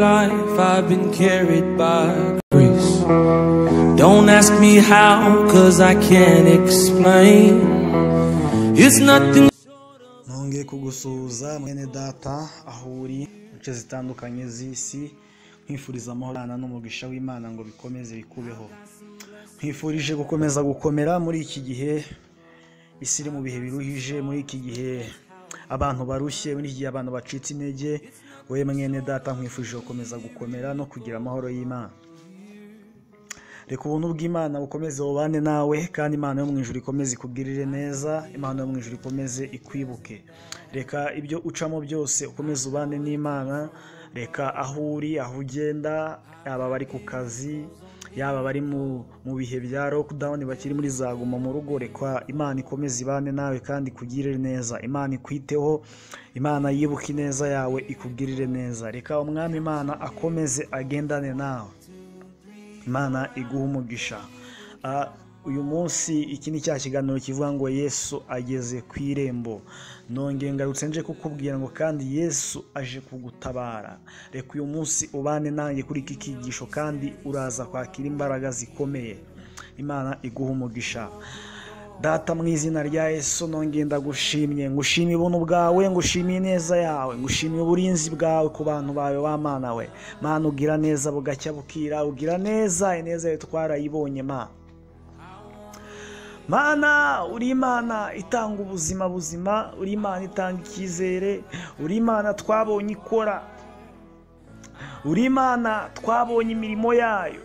life I've been carried by grace. Don't ask me how, cause I can't explain. It's nothing. Nongeye kugusuhuza mwene data aho uri ince zitandukanye z'isi, nkwifuriza amahoro n'umugisha w'Imana ngo bikomeze bikubeho. Nkwifurije gukomeza gukomera muri iki gihe isi iri mu bihe biruhije, muri iki gihe abantu barushye, muri iki gihe abantu bacitse intege. Wowe mwene data nkwifurije gukomeza gukomera no kugira amahoro y'Imana. Reka ubuntu bw'Imana bukomeze bubane nawe, kandi Imana yo mu ijuru ikomeze ikugirire neza, Imana yo mu ijuru ikomeze ikwibuke. Reka ibyo ucamo byose ukomeze ubane n'Imana. Reka aho uri, aho ugenda, yaba bari ku kazi, yaba bari mu bihe bya lockdown, bakiri muri za guma mu rugo, reka Imana ikomeze ibane nawe kandi ikugirire neza. Imana ikwiteho, Imana yibuke ineza yawe ikugirire neza. Reka umwami Imana akomeze agendane nawe, Imana iguha umugisha. Uyu munsi iki ni cya kiganiro kivuga ngo Yesu ageze ku irembo. Nongeye ngarutse nje kukubwira ngo kandi Yesu aje kugutabara. Reka uyu munsi ubane nanjye kuri iki kigisho, kandi uraza kwakira imbaraga zikomeye. Imana iguha umugisha. Data, mu izina rya Yesu nongeye ndagushimye, ngushimiye ubuntu bwawe, ngushimiye neza yawe, ngushimiye uburinzi bwawe ku bantu bawe wa Mana we. Mana ugira neza bugacya bukira, ugira neza, ineza yawe twarayibonye Mana, uri Imana itanga ubuzima buzima, uri Imana itanga icyizere, uri Imana twabonye ikora, uri Imana twabonye imirimo yayo,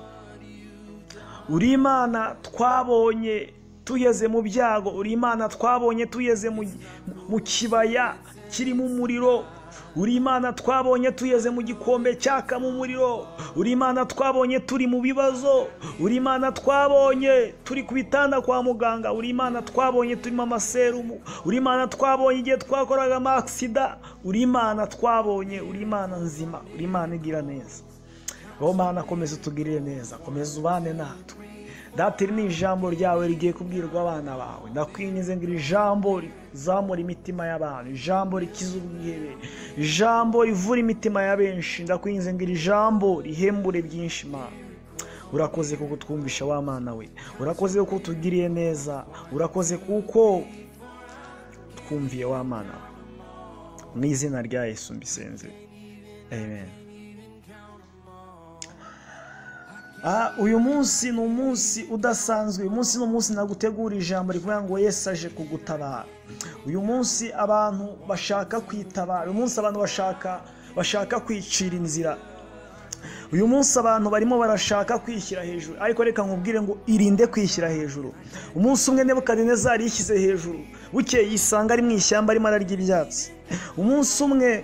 uri Imana twabonye tugeze mu byago, uri Imana twabonye tugeze mu kibaya kirimo umuriro, uri Imana twabonye tugeze mu gikombe cyaka mu muriro, uri Imana twabonye turi mu bibazo, uri Imana twabonye turi ku bitanda kwa muganga, uri Imana twabonye turimo amaserumu, uri Imana twabonye igihe twakoraga amasida, uri Imana twabonye, uri Imana nzima, uri Imana igira neza. Wowe Mana komeza utugirire neza, komeza ubane natwe. Data, iri ni ijambo ryawe rigiye kubwirwa abana bawe. Ndakwinginze ngo iri jambo rizamura imitima y'abantu, ijambo rikiza ubwihebe, ijambo rivura imitima ya benshi. Ndakwinginze ngo iri jambo rihembure byinshi Mana. Urakoze kuko twumvisha wa Mana we, urakoze kuko utugiriye neza, urakoze kuko twumviye wa Mana we. Mu izina rya Yesu mbisenze, amen. Uyu munsi ni umunsi udasanzwe. Uyu munsi ni umunsi nagutegura ijambo rivuga ngo Yesu aje kugutabara. Uyu munsi abantu bashaka kwitabara, uyu munsi abantu bashaka kwicira inzira, uyu munsi abantu barimo barashaka kwishyira hejuru. Ariko reka nkubwire ngo irinde kwishyira hejuru. Umunsi umwe Nebukadinezari yishyize hejuru, bukeye yisanga ari mu ishyamba arimo ararya ibyatsi. Umunsi umwe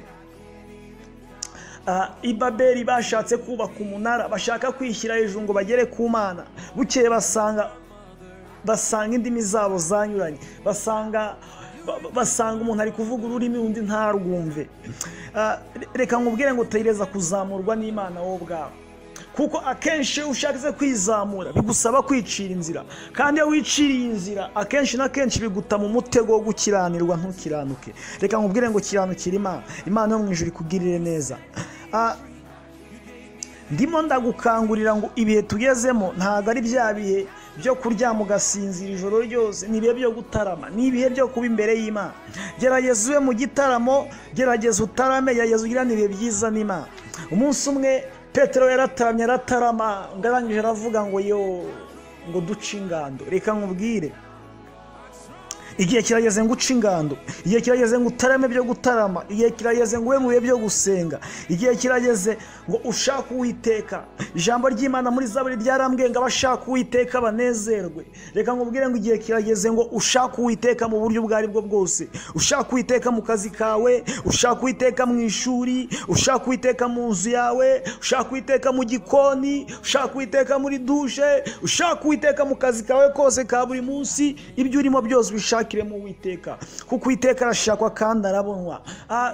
i Babeli bashatse kubaka umunara, bashaka kwishyira hejuru ngo bagere ku Mana. Bukeye basanga indimi zabo zanyuranye, basanga umuntu ari kuvuga ururimi undi ntarwumve. Reka nkubwire ngo utegereza kuzamurwa n'Imana wowe ubwawe, kuko akenshi ushaka kwizamura bigusaba kwicira inzira, kandi iyo wiciriye inzira akenshi na kenshi biguta mu mutego wo gukiranirwa ntukiranuke. Reka nkubwire ngo kiranukire Imana, Imana yo mu ijuru ikugirire neza. Ndimo ndagukangurira ngo ibihe tugezemo ntabwo ari bya bihe byo kuryama ugasinzira ijoro ryose, ni ibihe byo gutarama, ni ibihe byo kuba imbere y'Imana. Gerageza ube mu gitaramo, gerageza utarame, gerageza ugirane ibihe byiza n'Imana. Umunsi umwe Petero yarataramye aratarama, ngarangije aravuga ngo ngo duce ingando. Reka nkubwire, igihe kirageze ngo uce ingando, igihe kirageze ngo utarame byo gutarama, igihe kirageze ngo ube mu bihe byo gusenga, igihe kirageze ngo ushake Uwiteka. Ijambo ry'Imana muri Zaburi ryarambwiye ngo abashaka Uwiteka banezerwe. Reka nkubwire ngo igihe kirageze ngo ushake Uwiteka mu buryo ubwo ari bwo bwose. Ushake Uwiteka mu kazi kawe, ushake Uwiteka mu ishuri, ushake Uwiteka mu nzu yawe, ushake Uwiteka mu gikoni, ushake Uwiteka muri dushe, ushake Uwiteka mu kazi kawe kose ka buri munsi. Ibyo urimo byose bishakire mu Uwiteka, kuko Uwiteka arashakwa kandi arabonwa.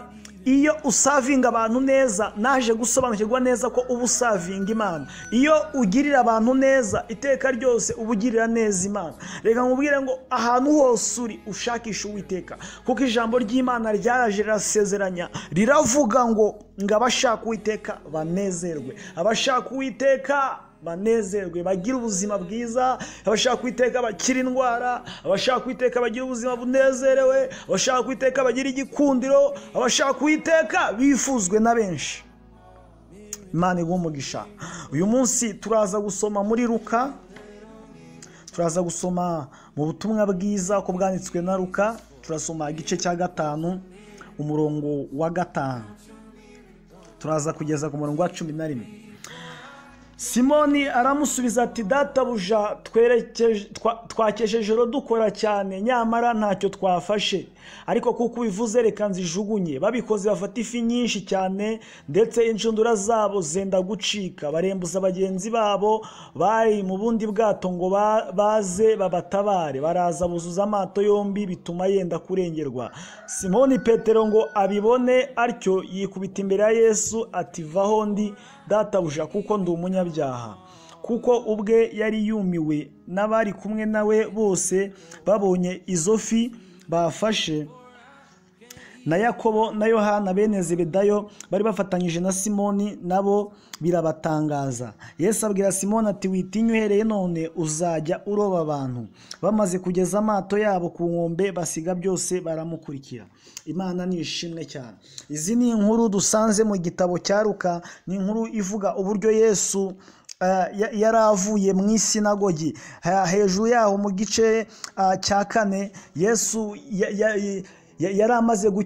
iyo usavinga abantu neza, naje gusobanukirwa neza ko uba usavinga Imana. Iyo ugirira abantu neza iteka ryose uba ugirira neza Imana. Reka nkubwire ngo ahantu hose uri ushakisha Uwiteka, kuko ijambo ry'Imana ryaraje rirasezeranya, riravuga ngo abashaka Uwiteka banezerwe, abashaka Uwiteka banezerwe, bagira ubuzima bwiza, abashaka Uwiteka bakira indwara, abashaka Uwiteka bagira ubuzima bunezerewe, abashaka Uwiteka bagira igikundiro, abashaka Uwiteka bifuzwe na benshi. Imana iguhe umugisha. Uyu munsi turaza gusoma muri Luka, turaza gusoma mu butumwa bwiza ko bwanditswe na Luka, turasoma igice cya 5 umurongo wa 5, turaza kugeza ku murongo wa 11. Simoni aramusubiza ati, databuja, twakesheje ijoro dukora cyane, nyamara ntacyo twafashe, ariko kuko ubivuze reka nzijugunye. Babikoze bafata ifi nyinshi cyane, ndetse inshundura zabo zenda gucika. Barembuza bagenzi babo bari mu bundi bwato ngo baze babatabare. Baraza buzuza amato yombi, bituma yenda kurengerwa. Simoni Petero ngo abibone atyo, yikubita imbere ya Yesu ati, vaho ndi databuja, kuko ndi umunyabyaha. Kuko ubwe yari yumiwe, n'abari kumwe nawe bose babonye izo fi bafashe. Na Yakobo na Yohana bene Zebedayo bari bafatanyije na Simoni, nabo birabatangaza. Yesu abwira Simoni ati, witinya, uhereye none uzajya uroba abantu. Bamaze kugeza amato yabo ku nkombe, basiga byose baramukurikira. Imana nishimwe cyane. Izi ni inkuru dusanze mu gitabo cya Luka, ni inkuru ivuga uburyo Yesu yaravuye mu isinagogi. Hejuru yaho mu gice cya 4 Yesu yari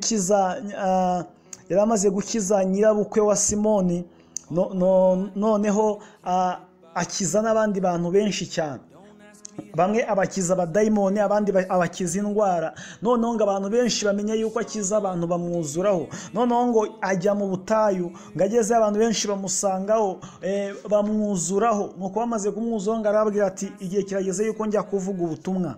amaze gukiza nyirabukwe wa Simoni, noneho akiza n'abandi bantu benshi cyane. Bamwe abakiza abadayimoni, abandi abakiza indwara. Noneho ngo abantu benshi bamenye yuko akiza abantu, bamwuzuraho. Noneho ngo ajya mu butayu, ngo ageze abantu benshi bamusangaho, bamwuzuraho. Nuko bamaze kumwuzuraho ngo arababwira ati, igihe kirageze yuko njya kuvuga ubutumwa.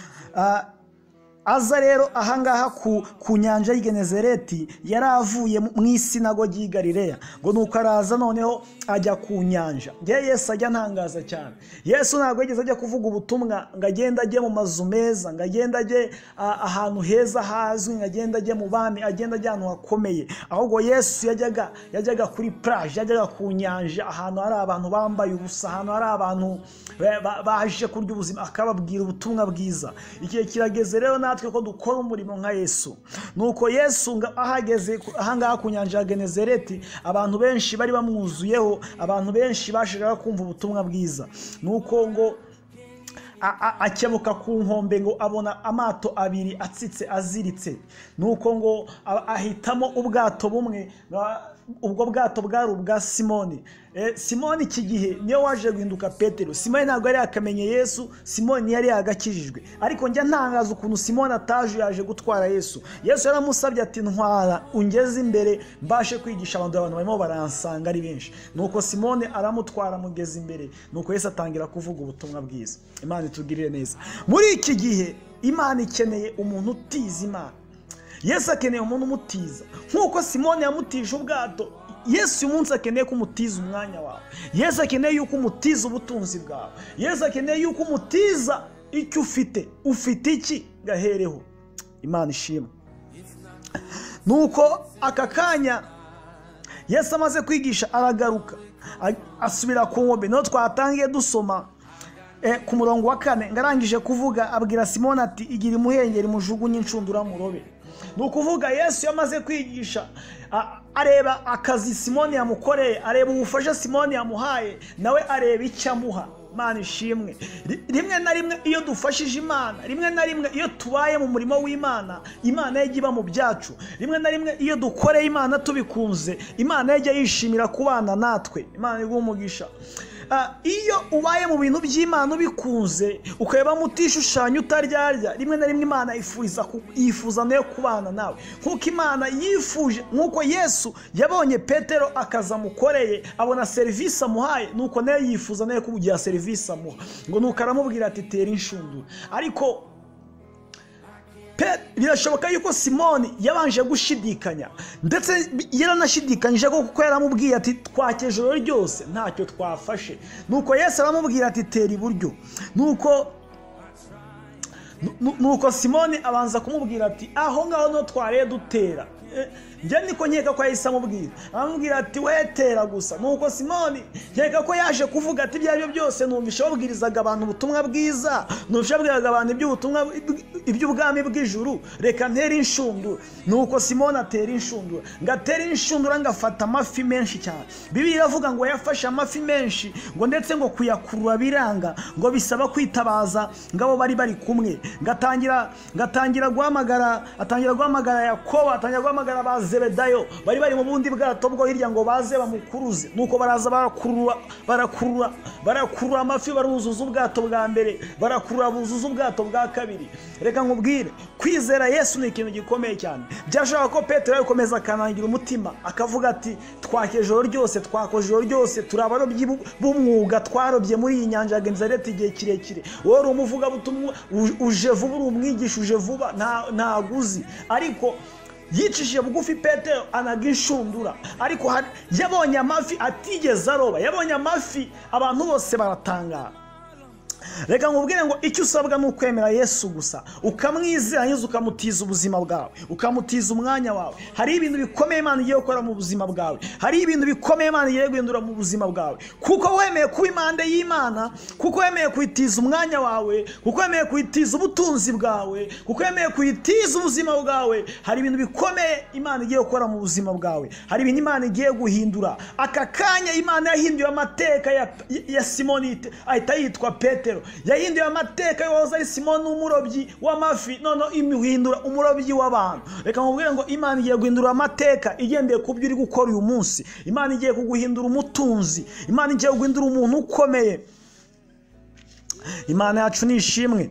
Aza rero ahangaha ku nyanja y'Igenezareti, yari avuye mu isinagogi y'i Galileya. Ngo nuko araza noneho ajya ku nyanja. Yesu ajya ntangaza cyane. Yesu ntabwo yigeze ajya kuvuga ubutumwa ngo agenda ajye mu mazu meza, ngo agenda ajye ahantu heza hazwi, ngo agenda ajye mu bami, agenda ajya ahantu hakomeye. Ahubwo Yesu yajyaga kuri plage, yajyaga ku nyanja, ahantu hari abantu bambaye ubusa, ahantu hari abantu baje kurya ubuzima, akababwira ubutumwa bwiza. Igihe kirageze rero natwe ko dukora umurimo nka Yesu. Nuko Yesu ahageze ahangaha ku nyanja ya Genezareti, abantu benshi bari bamwuzuyeho, abantu benshi bashakaga kumva ubutumwa bwiza. Nuko ngo akebuka ku nkombe, ngo abona amato abiri atsitse aziritse. Nuko ngo ahitamo ubwato bumwe. Ubwo bwato bwari ubwa Simoni. Simoni iki gihe niyo waje guhinduka Petero. Simoni ntabwo yari yakamenye Yesu, Simoni yari yagakijijwe. Ariko njya ntangaza ukuntu Simoni ataje yaje gutwara Yesu. Yesu yaramusabye ati, ntwara ungeze imbere mbashe kwigisha abantu barimo baransanga ari benshi. Nuko Simoni aramutwara amugeza imbere. Nuko Yesu atangira kuvuga ubutumwa bwiza. Imana itugirire neza. Muri iki gihe Imana ikeneye umuntu utiza Imana. Yesu akeneye umuntu umutiza. Nkuko Simoni yamutije ubwato, Yesu uyu munsi akeneye ko umutiza umwanya wawe. Yesu akeneye yuko umutiza ubutunzi bwawe. Yesu akeneye yuko umutiza icyo ufite. Ufite iki? Gahereho. Imana ishimwe. Nuko aka kanya Yesu amaze kwigisha aragaruka, asubira ku nkombe. No twatangiye dusoma ku murongo wa 4, ngarangije kuvuga abwira Simoni ati, igira imuhengeri mujugunye inshundura murobe. Nukuvuga Yesu yamaze kwigisha, areba akazi Simoni yamukoreye, areba ubufasha Simoni yamuhaye, nawe areba icyo amuha. Imana ishimwe. Rimwe na rimwe iyo dufashije Imana, rimwe na rimwe iyo tubaye mu murimo w'Imana, Imana yajya iba mu byacu. Rimwe na rimwe iyo dukoreye Imana tubikunze, Imana yajya yishimira kubana natwe. Imana iguhe umugisha. Iyo ubaye mu bintu by'Imana ubikunze, ukaba mutishushanya utaryarya, rimwe na rimwe Imana yifuza nayo kubana nawe. Nkuko Imana yifuje, nkuko Yesu yabonye Petero akaza amukoreye, abona serivisi amuhaye, nuko nayo yifuza nayo kugira serivisi amuha. Ngo nuko aramubwira ati, tera inshundura. Ariko birashoboka yuko Simoni yabanje gushidikanya, ndetse yaranashidikanyije kuko yaramubwiye ati twake ijoro ryose ntacyo twafashe. Nuko Yesu aramubwira ati tera iburyo. Nuko Simoni abanza kumubwira ati aho ngaho no tware dutera. Njye niko nkeka ko yahise amubwira ati wetera gusa. Nuko Simoni nkeka ko yaje kuvuga ati ibyo byose numvisha babwirizaga abantu ubutumwa bwiza, numvisha babwiraga abantu iby'ubwami bw'ijuru, reka ntere inshundura. Nuko Simoni atera inshundura, ngatera inshundura ngafata amafi menshi cyane. Bibiliya iravuga ngo yafashe amafi menshi, ngo ndetse ngo kuyakurura biranga, ngo bisaba kwitabaza ngabo bari kumwe. Ngatangira guhamagara Yakobo, atangira guhamagara ba Zebedayo, bari mu bundi bwato bwo hirya ngo baze bamukuruze. Nuko baraza barakurura amafi, baruzuza ubwato bwa mbere, barakurura buzuza ubwato bwa kabiri. Reka nkubwire, kwizera Yesu ni ikintu gikomeye cyane. Byashaka ko Petero yakomeza akanangira umutima, akavuga ati twake ijoro ryose, twakoze ijoro ryose, turi abarobyi b'umwuga, twarobye muri iyi nyanja ya Genezareti igihe kirekire. Wowe uri umuvugabutumwa, uje vuba, uri umwigisha, uje vuba, ntago uzi. Ariko yicishije bugufi Petero anaga inshundura, ariko yabonye amafi atigeze aroba, yabonye amafi abantu bose baratangara. Reka nkubwire ngo icyo usabwa ni ukwemera Yesu gusa, ukamwizera nyuze, ukamutiza ubuzima bwawe, ukamutiza umwanya wawe. Hari ibintu bikomeye Imana igiye gukora mu buzima bwawe, hari ibintu bikomeye Imana igiye guhindura mu buzima bwawe, kuko wemeye kuba impande y'Imana, kuko wemeye kuyitiza umwanya wawe, kuko wemeye kuyitiza ubutunzi bwawe, kuko wemeye kuyitiza ubuzima bwawe. Hari ibintu bikomeye Imana igiye gukora mu buzima bwawe, hari ibintu Imana igiye guhindura. Aka kanya Imana yahinduye amateka ya Simoni ahita yitwa Petero, yahinduye amateka y'uwahoze ari Simoni umurobyi w'amafi, none imuhindura umurobyi w'abantu. Reka nkubwire ngo Imana igiye guhindura amateka igendeye ku byo uri gukora uyu munsi. Imana igiye kuguhindura umutunzi, Imana igiye guhindura umuntu ukomeye. Imana yacu ni ishimwe.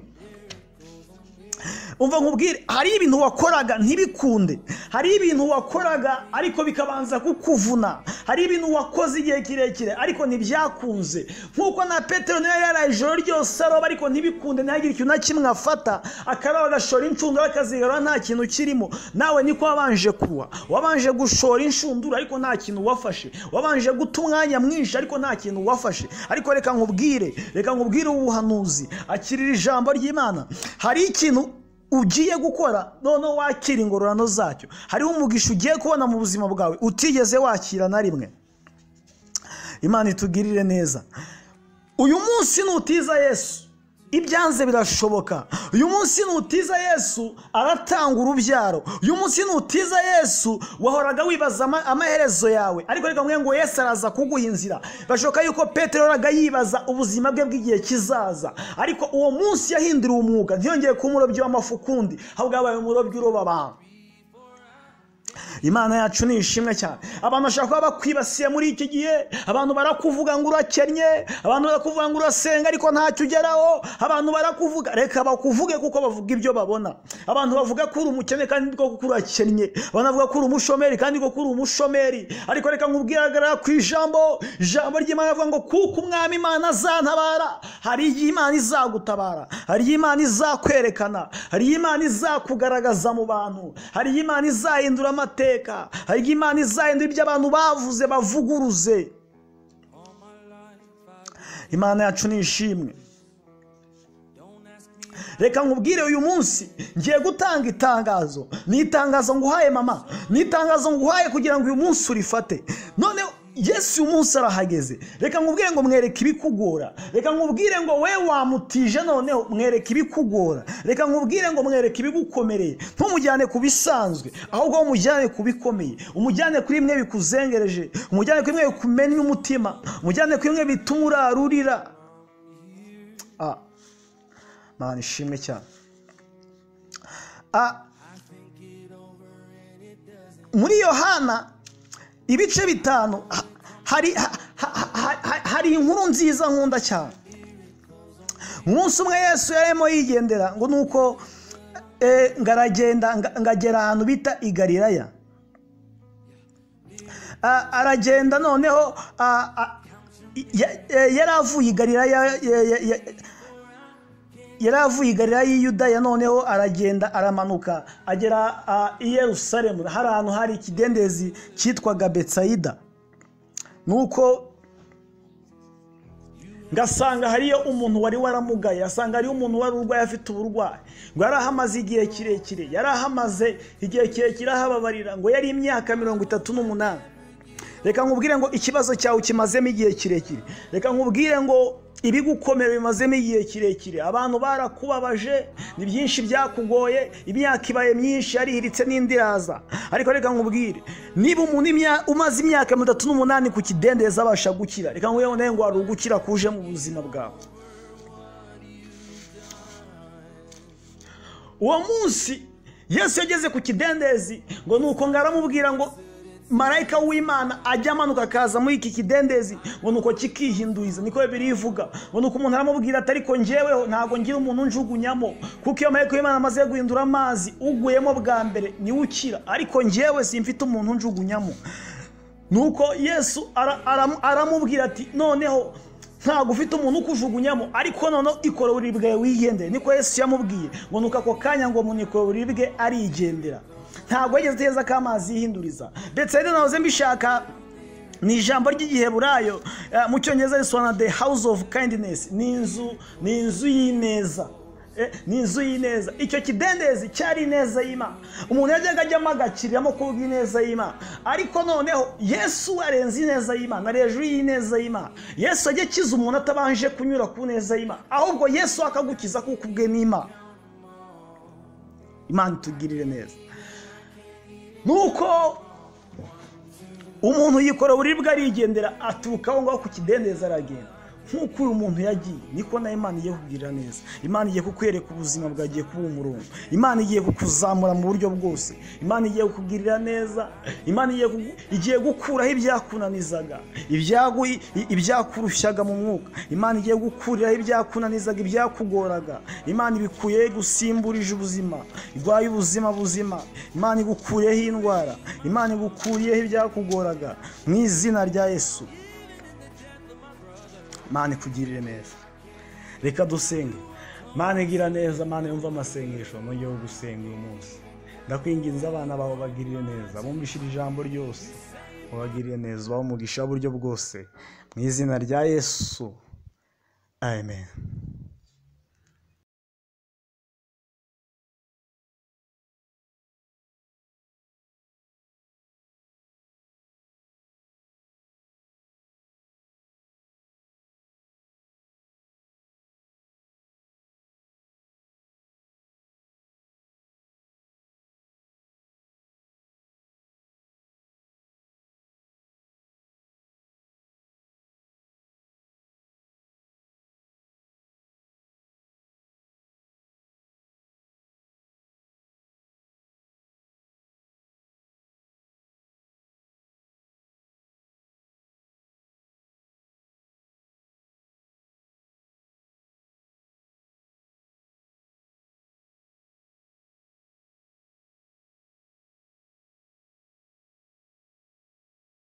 Umva nkubwire, hari ibintu wakoraga ntibikunde, hari ibintu wakoraga ariko bikabanza kukuvuna, hari ibintu wakoze igihe kirekire ariko ntibyakunze. Nkuko na Petero niwe yaraye ijoro ryose aroba ariko ntibikunde, ntihagire ikintu na kimwe afata, akaroba agashora inshundura akazigarura nta kintu kirimo. Nawe niko wabanje kuba, wabanje gushora inshundura ariko nta kintu wafashe, wabanje guta umwanya mwinshi ariko nta kintu wafashe. Ariko reka nkubwire ubuhanuzi, akirira ijambo ry'Imana. Hari ikintu ugiye gukora none wakira ingororano zacyo. Hariho umugisha ugiye kubona mu buzima bwawe utigeze wakira na rimwe. Imana itugirire neza. Uyu munsi nutiza Yesu, ibyanze birashoboka. Uyu munsi nutiza Yesu, aratanga urubyaro. Uyu munsi nutiza Yesu, wahoraga wibaza amaherezo yawe, ariko reka mwe ngo Yesu araza kuguha inzira. Bashoka yuko Petero yaraga yibaza ubuzima bwe bw'igihe kizaza, ariko uwo munsi yahinduriwe umwuga, ntiyongeye kuba umurobyi w'amafi ukundi, ahubwo yabaye umurobyi uroba abantu. Imana yacu ni ishimwe cyane. Abantu bashaka kuba bakwibasiye muri iki gihe, abantu barakuvuga ngo urakennye, abantu barakuvuga ngo urasenga ariko ntacyo ugeraho, abantu barakuvuga, reka bakuvuge kuko bavuga ibyo babona. Abantu bavuga ko uri umukene kandi kuko urakennye, abantu bavuga ko uri umushomeri kandi kuko uri umushomeri. Ariko reka nkubwiragarara ku ijambo ry'Imana avuga ngo kuko umwami Imana azantabara. Hari igihe Imana izagutabara, hari igihe Imana izakwerekana, hari igihe Imana izakugaragaza mu bantu, hari igihe Imana izahindura amateka, hari igihe Imana izahindura ibyo abantu bavuze bavuguruze. Imana yacu ni ishimwe. Reka nkubwire uyu munsi ngiye gutanga itangazo. Ni itangazo nguhaye mama, ni itangazo nguhaye kugira ngo uyu munsi urifate. None Yesu uyu munsi arahageze. Reka nkubwire ngo mwereke ibikugora, reka nkubwire ngo we wamutije noneho mwereke ibikugora, reka nkubwire ngo mwereke ibigukomereye. Ntumujyane ku bisanzwe, ahubwo umujyane ku bikomeye, umujyane kuri bimwe bikuzengereje, umujyane kuri bimwe bikumenya umutima, umujyane kuri bimwe bituma urarurira. Mana ishimwe cyane. Muri Yohana ibice 5 hari inkuru nziza nkunda cyane. Umunsi umwe Yesu yarimo yigendera ngo nuko ngagera ahantu bita i Galilaya. Aragenda noneho yaravuye i Galilaya, yaravuye i Galilaya y'i Yudaya, noneho aragenda aramanuka agera i Yerusalemu. Hari ahantu hari ikidendezi cyitwaga Betsayida. Nuko ngasanga hariyo umuntu wari waramugaye, asanga hariyo umuntu wari urwaye afite uburwayi, ngo yarahamaze igihe kirekire, ahababarira, ngo yari imyaka 38. Reka nkubwire ngo ikibazo cyawe kimazemo igihe kirekire. Reka nkubwire ngo ibigukomera bimazemo igihe kirekire. Abantu barakubabaje, ni byinshi byakugoye, imyaka ibaye myinshi, yarihiritse n'indiraza. Ariko reka nkubwire, niba umuntu umaze imyaka 38 ku kidendezi abasha gukira, reka nkubwire ngo hari ugukira kuje mu buzima bwawe. Uwo munsi Yesu yageze ku kidendezi, ngo nuko ngaramubwira ngo marayika w'Imana ajya amanuka akaza muri iki kidendezi, ngo nuko kikihinduiza. Niko Bibiliya ivuga, ngo nuko umuntu aramubwira ati ariko njyeweho ntago ngira umuntu njugunyamo, kuko iyo marayika w'Imana amaze guhindura amazi, uguyemo bwa mbere ni ukira, ariko njyewe simfite umuntu njugunyamo. Nuko Yesu aramubwira ati noneho ntago ufite umuntu ukujugunyamo, ariko noneho ikora uburibwe wigendere. Niko Yesu yamubwiye, ngo nuko ako kanya ngo umuntu ikora uburibwe arigendera. Ntago yigeze teza ko amazi yihinduriza. Betsayida nahoze mbishaka, ni ijambo ry'Igiheburayo, mu Cyongereza risobanura the house of kindness, ni inzu y'ineza. Ni inzu y'ineza. Icyo kidendezi cyari ineza y'Imana. Umuntu yajyaga ajyamo agakiriramo kubwa ineza y'Imana. Ariko noneho Yesu arenze ineza y'Imana, ari hejuru y'ineza y'Imana. Yesu ajya akiza umuntu atabanje kunyura ku neza y'Imana, ahubwo Yesu akagukiza kuko ubwe n'Imana. Imana itugirire neza. Nuko umuntu yikora uburibwe arigendera, aturuka aho ngaho ku kidendezi aragenda. Nk'uko uyu muntu yagiye, niko na Imana igiye kugirira neza. Imana igiye kukwereka ubuzima bwagiye kuba umurongo. Imana igiye kukuzamura mu buryo bwose. Imana igiye kukugirira neza. Imana igiye gukuraho ibyakunanizaga, ibyakurushaga mu mwuka. Imana igiye gukuriraho ibyakunanizaga, ibyakugoraga. Imana ibikuye gusimburije ubuzima, igwaye ubuzima buzima. Imana igukuriyeho indwara, Imana igukuriyeho ibyakugoraga mu izina rya Yesu. Mana ikugirire neza. Reka dusenge. Mana igira neza, Mana yumva amasengesho mu gihe gusenga uyu munsi. Ndakwinginze abana bawe bagirire neza, bumvishire ijambo ryose, bagirire neza, bamugisha buryo bwose mu izina rya Yesu. Amen.